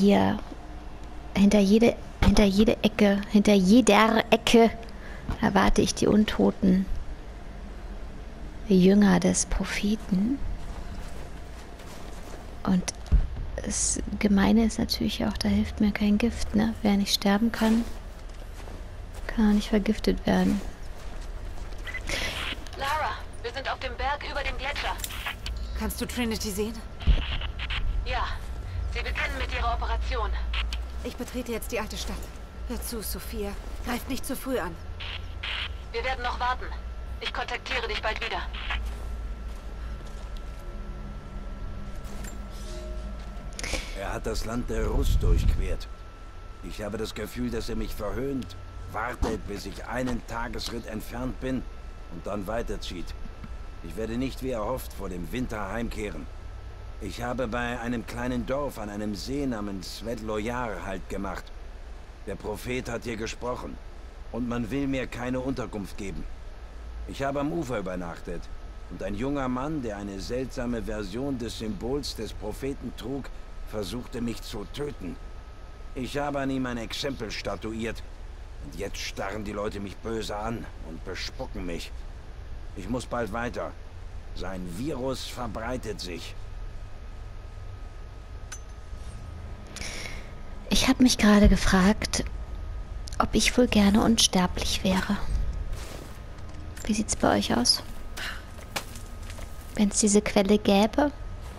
Hier, hinter jeder Ecke erwarte ich die untoten Jünger des Propheten. Und das Gemeine ist natürlich auch, da hilft mir kein Gift, ne? Wer nicht sterben kann, kann auch nicht vergiftet werden. Lara, wir sind auf dem Berg über dem Gletscher. Kannst du Trinity sehen? Ja, sie beginnen mit ihrer Operation. Ich betrete jetzt die alte Stadt. Hör zu, Sophia. Greift nicht zu früh an. Wir werden noch warten. Ich kontaktiere dich bald wieder. Er hat das Land der Russ durchquert. Ich habe das Gefühl, dass er mich verhöhnt, wartet, bis ich einen Tagesritt entfernt bin und dann weiterzieht. Ich werde nicht wie erhofft vor dem Winter heimkehren. Ich habe bei einem kleinen Dorf an einem See namens Svetlojar Halt gemacht. Der Prophet hat hier gesprochen und man will mir keine Unterkunft geben. Ich habe am Ufer übernachtet und ein junger Mann, der eine seltsame Version des Symbols des Propheten trug, versuchte mich zu töten. Ich habe an ihm ein Exempel statuiert und jetzt starren die Leute mich böse an und bespucken mich. Ich muss bald weiter. Sein Virus verbreitet sich. Ich habe mich gerade gefragt, ob ich wohl gerne unsterblich wäre. Wie sieht's bei euch aus? Wenn es diese Quelle gäbe,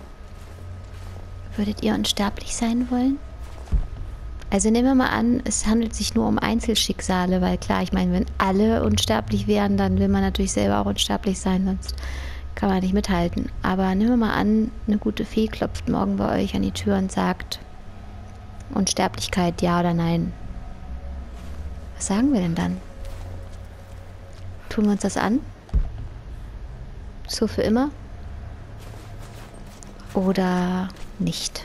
würdet ihr unsterblich sein wollen? Also nehmen wir mal an, es handelt sich nur um Einzelschicksale, weil klar, ich meine, wenn alle unsterblich wären, dann will man natürlich selber auch unsterblich sein, sonst kann man nicht mithalten. Aber nehmen wir mal an, eine gute Fee klopft morgen bei euch an die Tür und sagt, Unsterblichkeit, ja oder nein? Was sagen wir denn dann? Tun wir uns das an? So für immer? Oder nicht?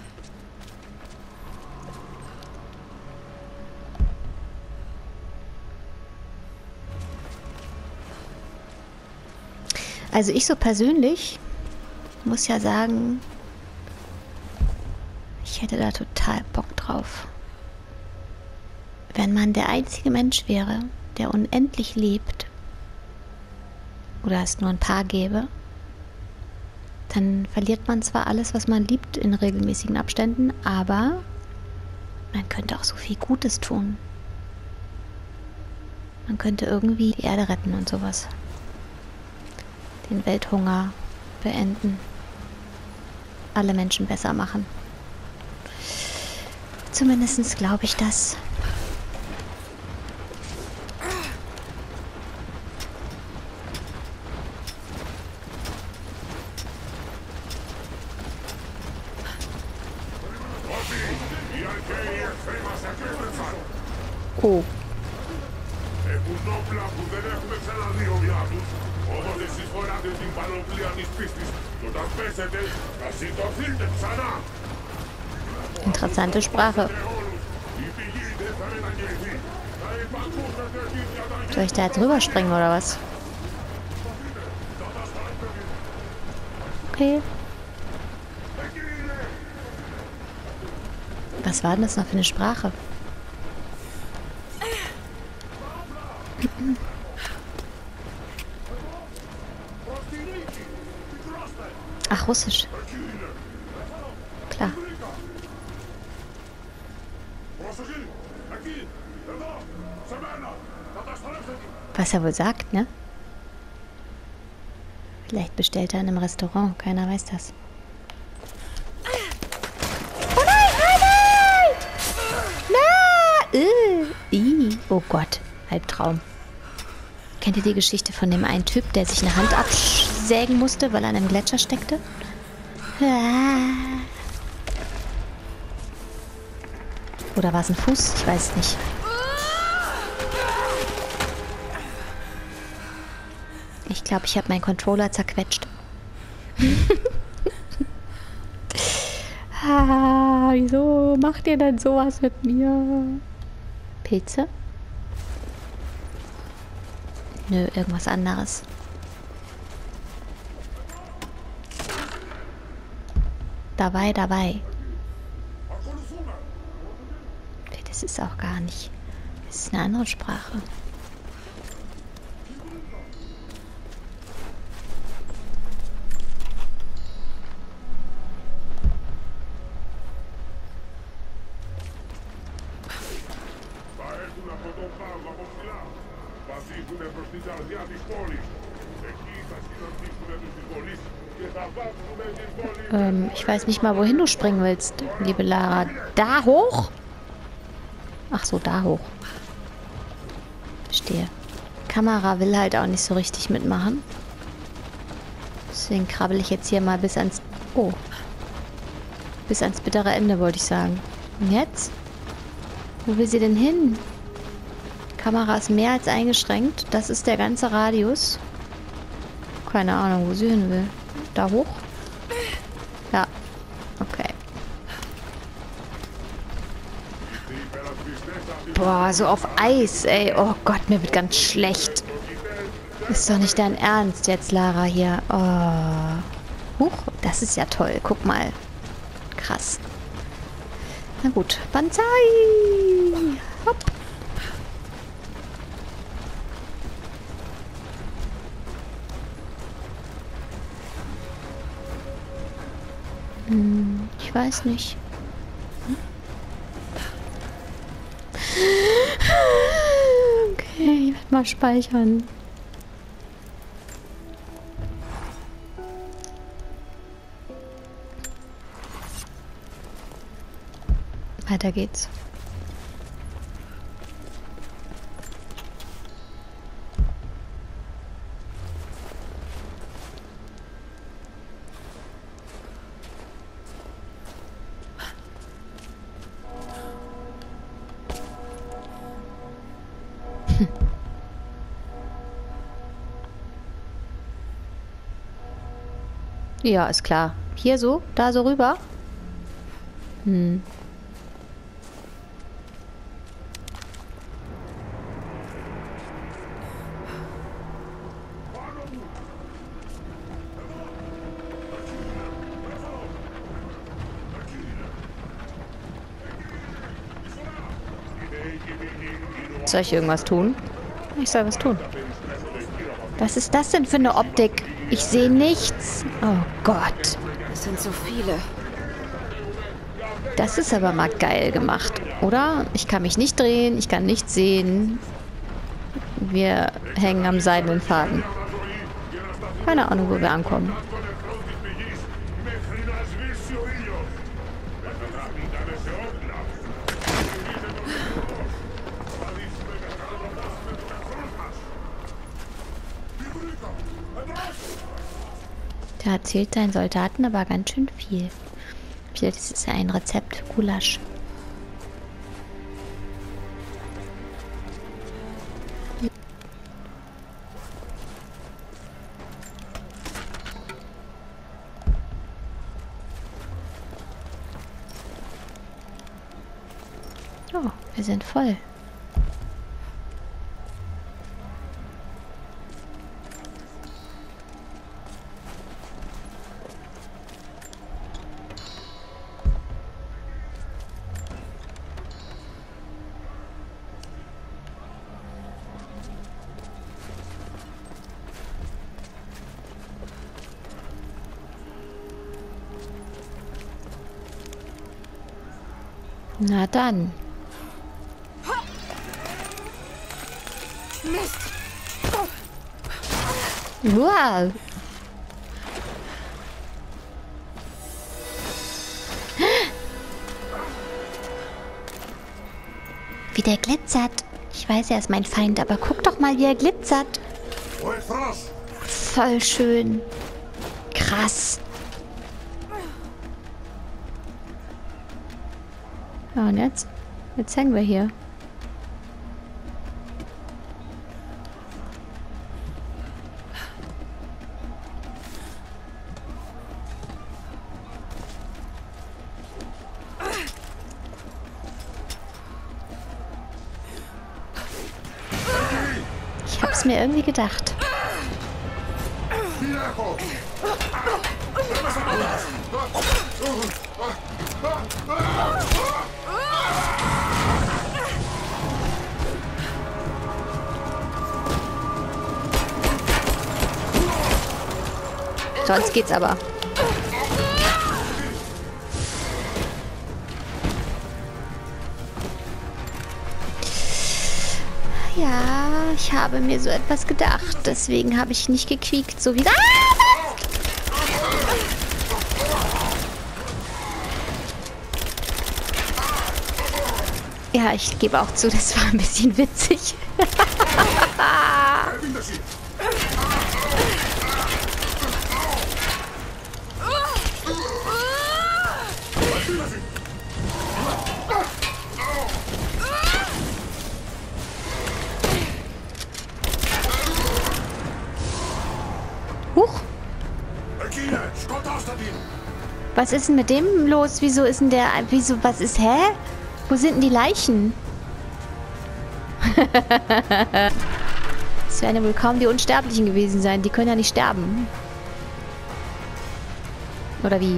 Also ich so persönlich muss ja sagen, ich hätte da total Bock drauf. Wenn man der einzige Mensch wäre, der unendlich lebt, oder es nur ein paar gäbe, dann verliert man zwar alles, was man liebt, in regelmäßigen Abständen, aber man könnte auch so viel Gutes tun. Man könnte irgendwie die Erde retten und sowas. Den Welthunger beenden. Alle Menschen besser machen. Zumindest glaube ich das. Oh. Interessante Sprache. Soll ich da jetzt rüberspringen oder was? Okay. Was war denn das noch für eine Sprache? Ach, Russisch. Klar. Was er wohl sagt, ne? Vielleicht bestellt er in einem Restaurant. Keiner weiß das. Oh nein! Nein! Nein! Oh Gott. Albtraum. Kennt ihr die Geschichte von dem einen Typ, der sich eine Hand absägen musste, weil er an einem Gletscher steckte? Oder war es ein Fuß? Ich weiß es nicht. Ich glaube, ich habe meinen Controller zerquetscht. Wieso macht ihr denn sowas mit mir? Pilze? Nö, irgendwas anderes. Dabei. das ist auch gar nicht. Das ist eine andere Sprache. Ich weiß nicht mal, wohin du springen willst, liebe Lara. Da hoch? Ach so, da hoch. Verstehe. Die Kamera will halt auch nicht so richtig mitmachen. Deswegen krabbel ich jetzt hier mal bis ans... Oh. Bis ans bittere Ende, wollte ich sagen. Und jetzt? Wo will sie denn hin? Die Kamera ist mehr als eingeschränkt. Das ist der ganze Radius. Keine Ahnung, wo sie hin will. Da hoch? Ja. Okay. Boah, so auf Eis, ey. Oh Gott, mir wird ganz schlecht. Ist doch nicht dein Ernst jetzt, Lara, hier. Oh. Huch, das ist ja toll. Guck mal. Krass. Na gut. Banzai! Hopp. Ich weiß nicht. Okay, ich werde mal speichern. Weiter geht's. Ja, ist klar. Hier so? Da so rüber? Soll ich irgendwas tun? Ich soll was tun. Was ist das denn für eine Optik? Ich sehe nichts. Oh Gott. Es sind so viele. Das ist aber mal geil gemacht, oder? Ich kann mich nicht drehen, ich kann nichts sehen. Wir hängen am seidenen Faden. Keine Ahnung, wo wir ankommen. Da erzählt deinen Soldaten aber ganz schön viel. Vielleicht ist es ja ein Rezept. Gulasch. Oh, wir sind voll. Na dann. Mist! Wow. Wie der glitzert. Ich weiß, er ist mein Feind, aber guck doch mal, wie er glitzert. Voll schön. Krass. Ja, und jetzt? Jetzt hängen wir hier. Ich hab's mir irgendwie gedacht. Sonst geht's aber. Ja, ich habe mir so etwas gedacht. Deswegen habe ich nicht gequiekt, so wie... Ja, ich gebe auch zu, das war ein bisschen witzig. Huch. Was ist denn mit dem los? Wieso ist denn der... Wieso... Was ist... Hä? Wo sind denn die Leichen? Das werden ja wohl kaum die Unsterblichen gewesen sein. Die können ja nicht sterben. Oder wie?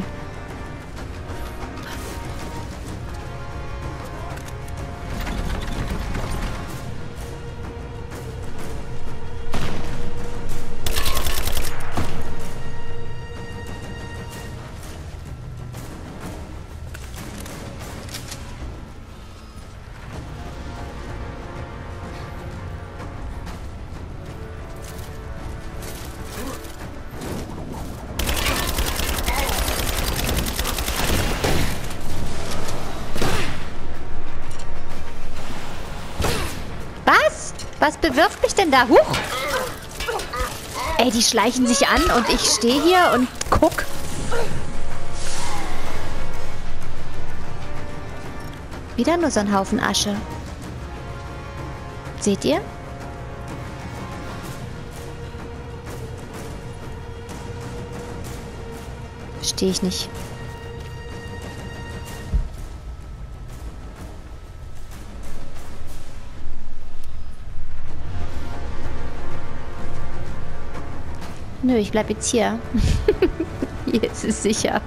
Was bewirft mich denn da? Huch! Ey, die schleichen sich an und ich stehe hier und guck. Wieder nur so ein Haufen Asche. Seht ihr? Verstehe ich nicht. Nö, ich bleib jetzt hier. Hier ist es sicher.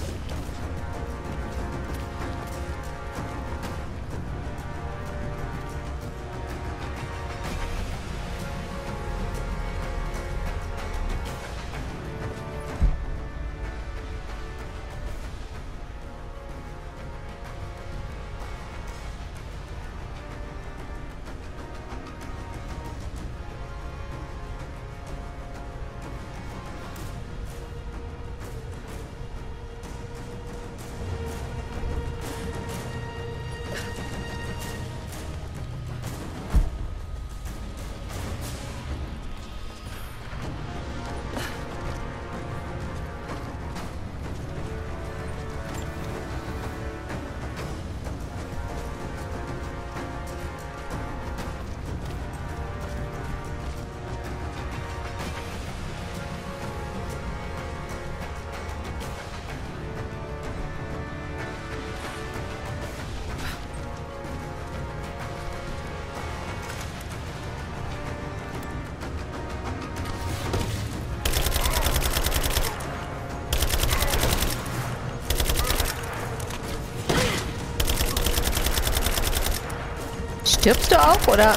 Stirbst du auch, oder?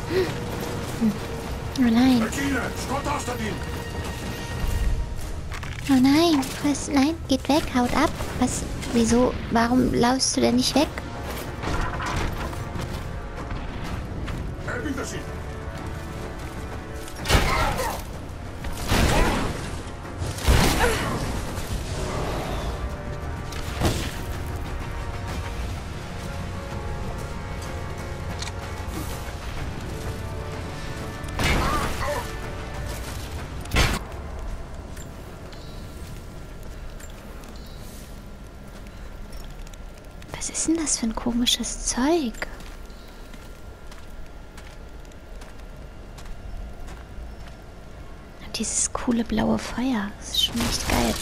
Oh nein. Regine, Scott Außerdien! Oh nein. Was? Nein, geht weg, haut ab. Was? Wieso? Warum laufst du denn nicht weg? Herr Wintersee! Was ist denn das für ein komisches Zeug? Und dieses coole blaue Feuer. Das ist schon echt geil.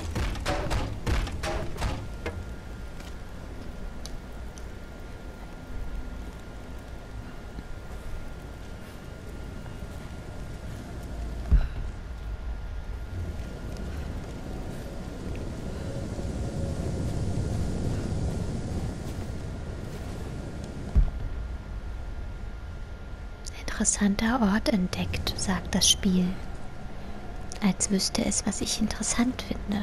Interessanter Ort entdeckt, sagt das Spiel. Als wüsste es, was ich interessant finde.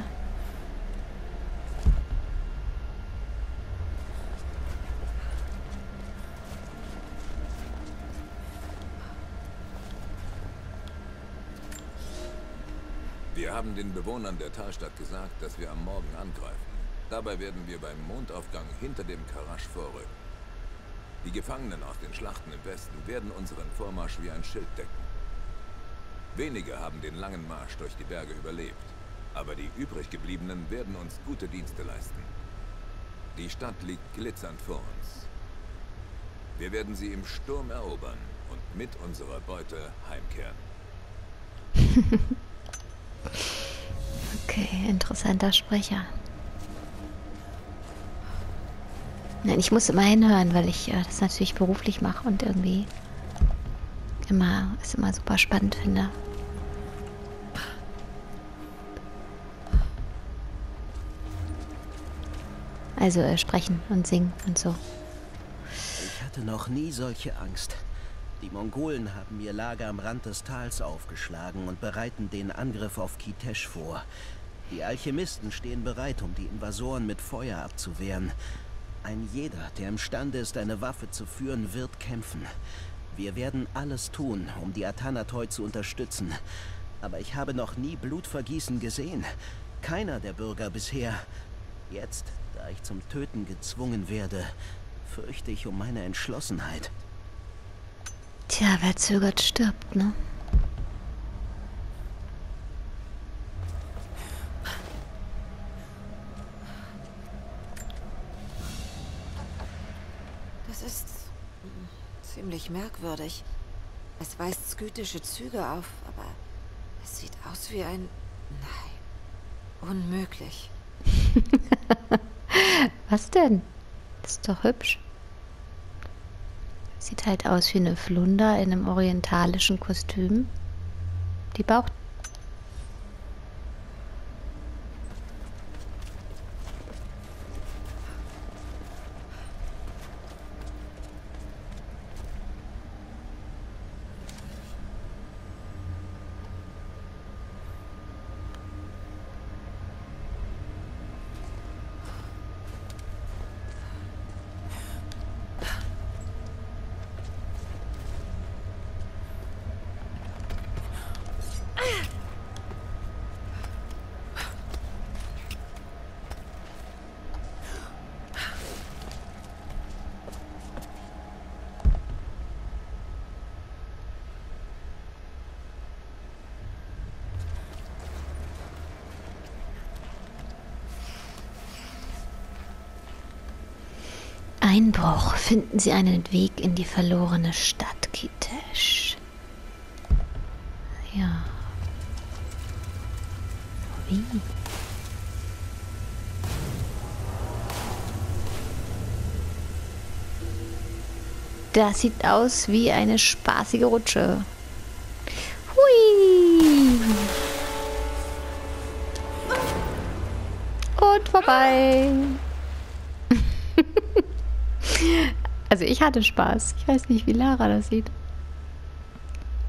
Wir haben den Bewohnern der Talstadt gesagt, dass wir am Morgen angreifen. Dabei werden wir beim Mondaufgang hinter dem Karasch vorrücken. Die Gefangenen aus den Schlachten im Westen werden unseren Vormarsch wie ein Schild decken. Wenige haben den langen Marsch durch die Berge überlebt, aber die übriggebliebenen werden uns gute Dienste leisten. Die Stadt liegt glitzernd vor uns. Wir werden sie im Sturm erobern und mit unserer Beute heimkehren. Okay, interessanter Sprecher. Nein, ich muss immer hinhören, weil ich das natürlich beruflich mache und irgendwie es immer super spannend finde. Also sprechen und singen und so. Ich hatte noch nie solche Angst. Die Mongolen haben ihr Lager am Rand des Tals aufgeschlagen und bereiten den Angriff auf Kitesh vor. Die Alchemisten stehen bereit, um die Invasoren mit Feuer abzuwehren. Ein jeder, der imstande ist, eine Waffe zu führen, wird kämpfen. Wir werden alles tun, um die Atanatoi zu unterstützen. Aber ich habe noch nie Blutvergießen gesehen. Keiner der Bürger bisher. Jetzt, da ich zum Töten gezwungen werde, fürchte ich um meine Entschlossenheit. Tja, wer zögert, stirbt, ne? Das ist ziemlich merkwürdig. Es weist skytische Züge auf, aber es sieht aus wie ein... Nein, unmöglich. Was denn? Das ist doch hübsch. Sieht halt aus wie eine Flunder in einem orientalischen Kostüm. Die Bauch... Einbruch. Finden Sie einen Weg in die verlorene Stadt Kitesh. Ja. Wie? Das sieht aus wie eine spaßige Rutsche. Hui! Und vorbei. Also ich hatte Spaß. Ich weiß nicht, wie Lara das sieht.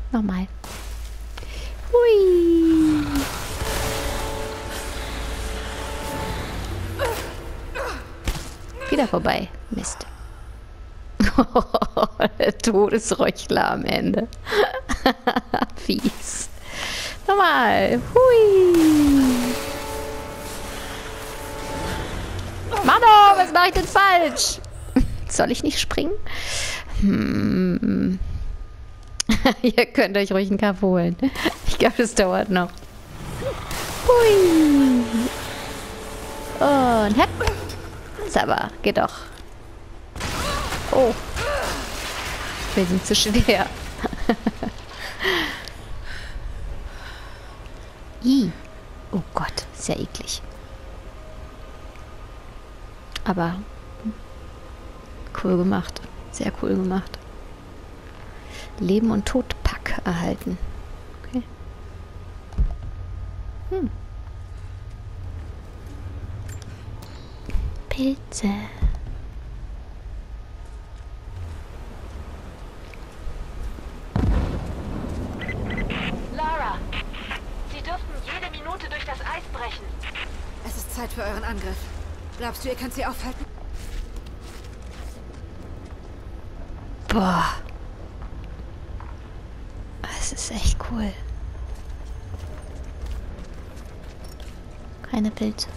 Nochmal. Hui. Wieder vorbei. Mist. Der Todesröchler am Ende. Fies. Nochmal. Hui. Mano, was mache ich denn falsch? Soll ich nicht springen? Ihr könnt euch ruhig einen Kaffee holen. Ich glaube, das dauert noch. Hui. Und hepp. Ist aber, geht doch. Oh. Wir sind zu schwer. Oh Gott, ist ja eklig. Aber cool gemacht. Sehr cool gemacht. Leben und Tod Pack erhalten. Okay. Pilze. Lara, Sie dürften jede Minute durch das Eis brechen. Es ist Zeit für euren Angriff. Glaubst du, ihr könnt sie aufhalten? Boah. Das ist echt cool. Keine Pilze.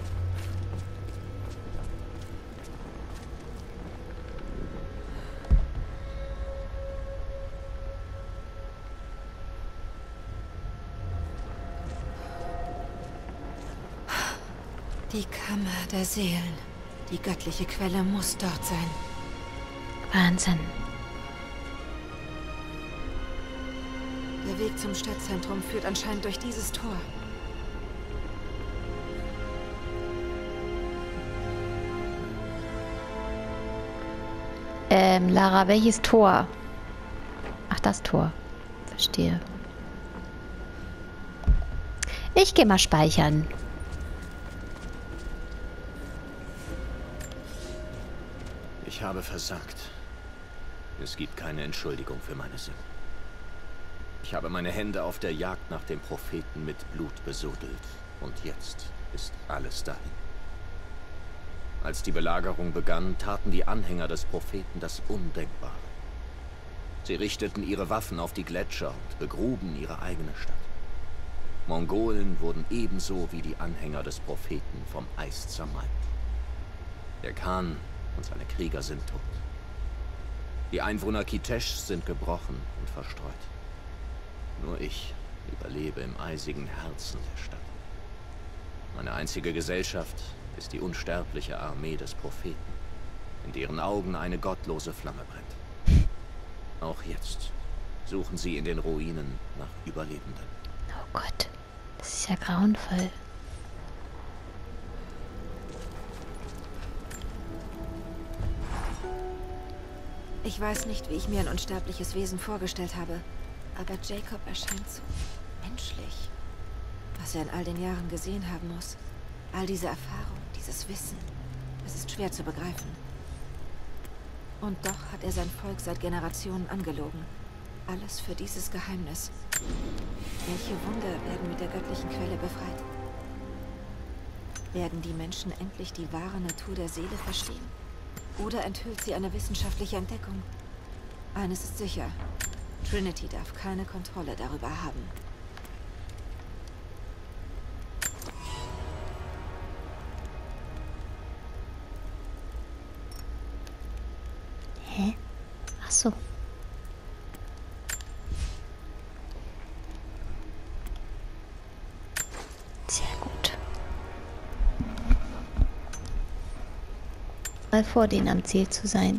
Die Kammer der Seelen. Die göttliche Quelle muss dort sein. Wahnsinn. Der Weg zum Stadtzentrum führt anscheinend durch dieses Tor. Lara, welches Tor? Ach, das Tor. Verstehe. Ich gehe mal speichern. Ich habe versagt. Es gibt keine Entschuldigung für meine Sünden. Ich habe meine Hände auf der Jagd nach dem Propheten mit Blut besudelt. Und jetzt ist alles dahin. Als die Belagerung begann, taten die Anhänger des Propheten das Undenkbare. Sie richteten ihre Waffen auf die Gletscher und begruben ihre eigene Stadt. Mongolen wurden ebenso wie die Anhänger des Propheten vom Eis zermalmt. Der Khan und seine Krieger sind tot. Die Einwohner Kiteschs sind gebrochen und verstreut. Nur ich überlebe im eisigen Herzen der Stadt. Meine einzige Gesellschaft ist die unsterbliche Armee des Propheten, in deren Augen eine gottlose Flamme brennt. Auch jetzt suchen sie in den Ruinen nach Überlebenden. Oh Gott, das ist ja grauenvoll. Ich weiß nicht, wie ich mir ein unsterbliches Wesen vorgestellt habe, aber Jacob erscheint so menschlich. Was er in all den Jahren gesehen haben muss. All diese Erfahrung, dieses Wissen. Es ist schwer zu begreifen. Und doch hat er sein Volk seit Generationen angelogen. Alles für dieses Geheimnis. Welche Wunder werden mit der göttlichen Quelle befreit? Werden die Menschen endlich die wahre Natur der Seele verstehen? Oder enthüllt sie eine wissenschaftliche Entdeckung? Eines ist sicher. Trinity darf keine Kontrolle darüber haben. Hä? Ach so. Sehr gut. Mal vor denen am Ziel zu sein.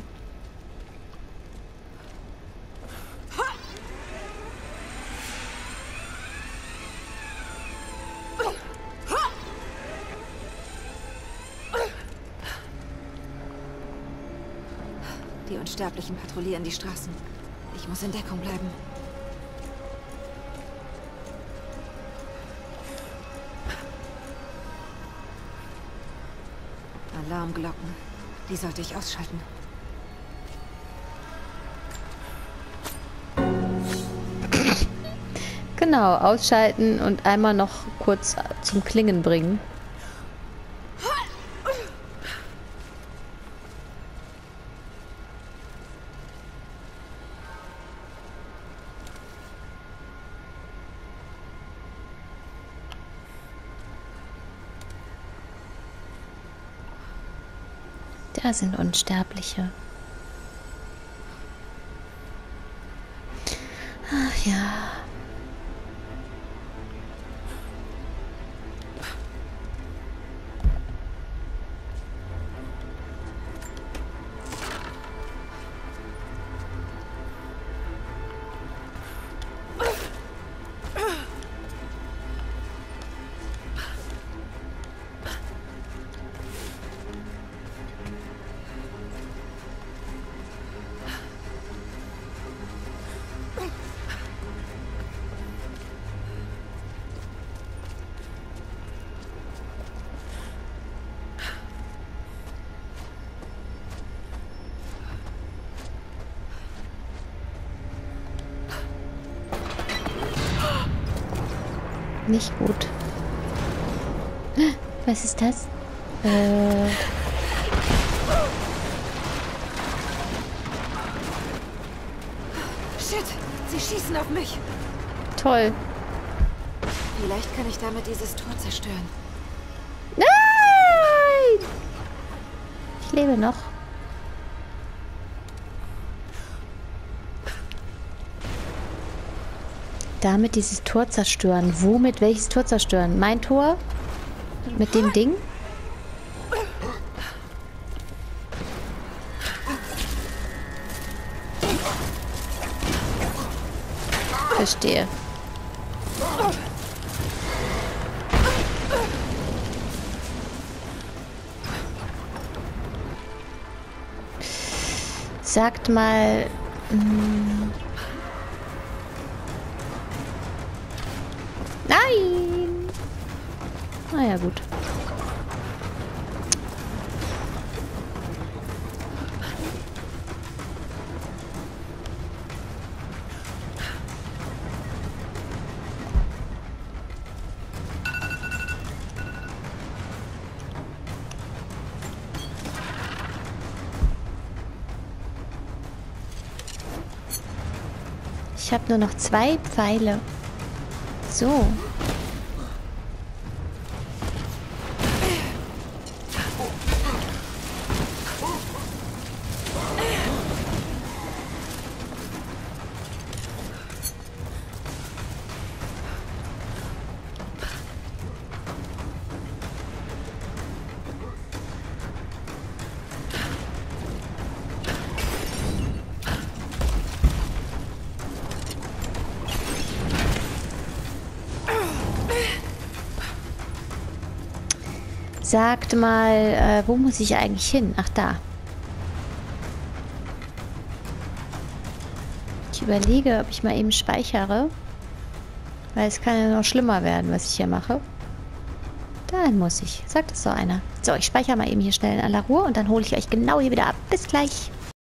Die Unsterblichen patrouillieren die Straßen. Ich muss in Deckung bleiben. Alarmglocken. Die sollte ich ausschalten. Genau, ausschalten und einmal noch kurz zum Klingen bringen. Da sind Unsterbliche. Ach ja. Nicht gut. Was ist das? Shit, sie schießen auf mich. Toll. Vielleicht kann ich damit dieses Tor zerstören. Nein! Ich lebe noch. Damit dieses Tor zerstören. Womit welches Tor zerstören? Mein Tor? Mit dem Ding? Verstehe. Sagt mal... Nein! Na ja, gut. Ich habe nur noch 2 Pfeile. So. Sagt mal, wo muss ich eigentlich hin? Ach, da. Ich überlege, ob ich mal eben speichere. Weil es kann ja noch schlimmer werden, was ich hier mache. Dahin muss ich. Sagt das so einer. So, ich speichere mal eben hier schnell in aller Ruhe und dann hole ich euch genau hier wieder ab. Bis gleich.